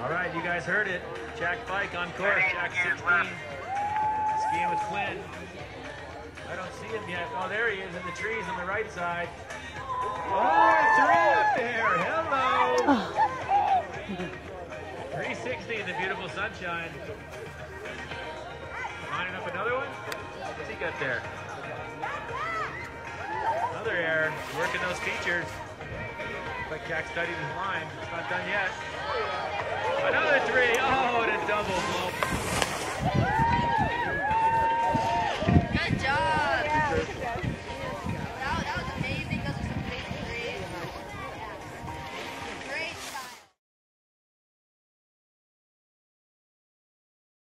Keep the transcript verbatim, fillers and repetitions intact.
All right, you guys heard it. Jack Feick on course. Jack sixteen. Skiing with Quinn. I don't see him yet. Oh, there he is in the trees on the right side. Oh, three up there. Hello. three sixty in the beautiful sunshine. Lining up another one. What's he got there? Another air. Working those features. Looks like Jack studied his line. It's not done yet. Another three. Oh, and a double.